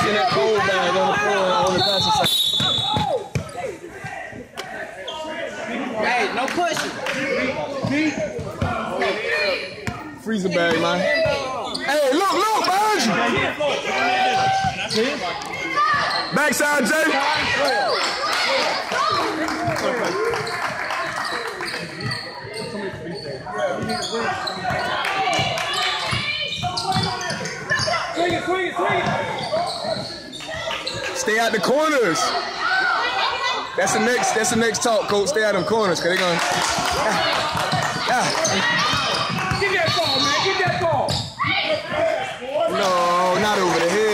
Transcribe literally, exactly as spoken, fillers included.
in that cold bag on the floor on the passing side. Hey, no pushing. Freezer bag, man. Hey, look, look, behind you. Backside, Jay. Swing it, swing it, swing it. Stay out the corners. That's the next. That's the next talk, coach. Stay out them corners, cause they gonna. Yeah. Yeah. Get that ball, man. Get that ball. No, not over the head.